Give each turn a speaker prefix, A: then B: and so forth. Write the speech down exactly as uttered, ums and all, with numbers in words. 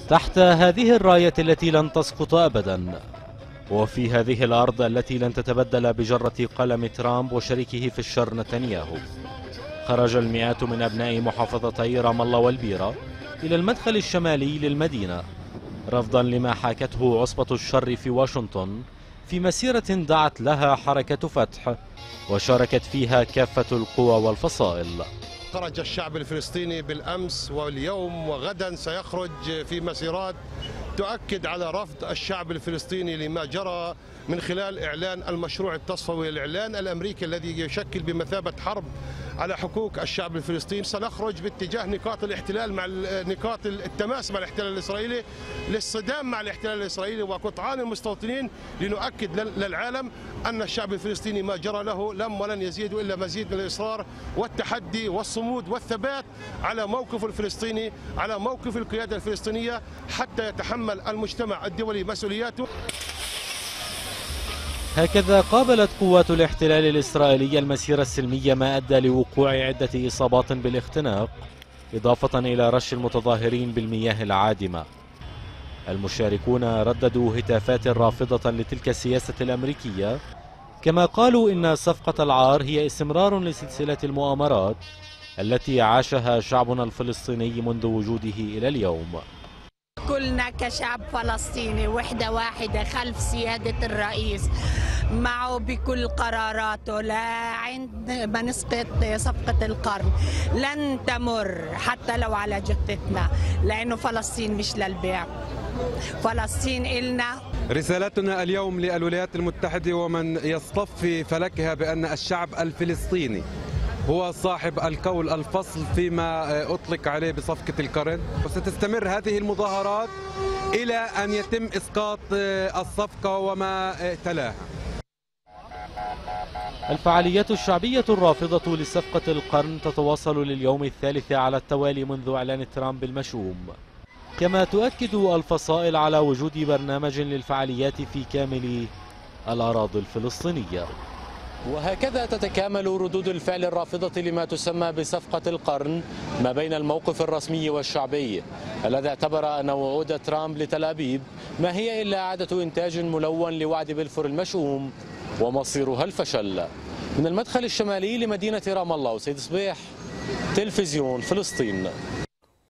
A: تحت هذه الراية التي لن تسقط أبدا، وفي هذه الأرض التي لن تتبدل بجرة قلم ترامب وشريكه في الشر نتنياهو، خرج المئات من أبناء محافظتي رام الله والبيرة إلى المدخل الشمالي للمدينة رفضا لما حاكته عصبة الشر في واشنطن في مسيرة دعت لها حركة فتح وشاركت فيها كافة القوى والفصائل.
B: خرج الشعب الفلسطيني بالأمس واليوم وغدا سيخرج في مسيرات تؤكد على رفض الشعب الفلسطيني لما جرى من خلال إعلان المشروع التصفوي، الإعلان الأمريكي الذي يشكل بمثابة حرب على حقوق الشعب الفلسطيني. سنخرج باتجاه نقاط الاحتلال مع نقاط التماس مع الاحتلال الإسرائيلي للصدام مع الاحتلال الإسرائيلي وقطعان المستوطنين لنؤكد للعالم أن الشعب الفلسطيني ما جرى له لم ولن يزيد إلا مزيد من الإصرار والتحدي والصمود والثبات على موقف الفلسطيني، على موقف القيادة الفلسطينية، حتى يتحمل المجتمع الدولي مسؤولياته.
A: هكذا قابلت قوات الاحتلال الإسرائيلي المسيرة السلمية، ما أدى لوقوع عدة إصابات بالاختناق، إضافة إلى رش المتظاهرين بالمياه العادمة. المشاركون رددوا هتافات رافضة لتلك السياسة الأمريكية، كما قالوا إن صفقة العار هي استمرار لسلسلة المؤامرات التي عاشها شعبنا الفلسطيني منذ وجوده إلى اليوم.
C: كلنا كشعب فلسطيني وحدة واحدة خلف سيادة الرئيس، معه بكل قراراته، لا عند ما نسقط صفقة القرن لن تمر حتى لو على جثتنا، لأنه فلسطين مش للبيع، فلسطين إلنا.
D: رسالتنا اليوم للولايات المتحدة ومن يصطف في فلكها بأن الشعب الفلسطيني هو صاحب القول الفصل فيما أطلق عليه بصفقة القرن، وستستمر هذه المظاهرات إلى أن يتم إسقاط الصفقة وما تلاها.
A: الفعاليات الشعبية الرافضة لصفقة القرن تتواصل لليوم الثالث على التوالي منذ إعلان ترامب المشؤوم، كما تؤكد الفصائل على وجود برنامج للفعاليات في كامل الأراضي الفلسطينية.
E: وهكذا تتكامل ردود الفعل الرافضة لما تسمى بصفقة القرن ما بين الموقف الرسمي والشعبي، الذي اعتبر أن وعود ترامب لتل أبيب ما هي إلا إعادة إنتاج ملون لوعد بلفور المشؤوم ومصيرها الفشل. من المدخل الشمالي لمدينة رام الله، سيد صبيح، تلفزيون فلسطين.